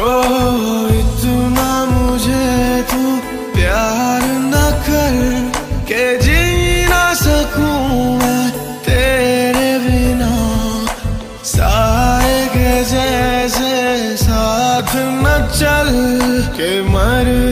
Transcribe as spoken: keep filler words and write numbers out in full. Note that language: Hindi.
इतना मुझे तू प्यार न कर के जी ना सकूं मैं तेरे बिना। साए के जैसे साथ न चल के मर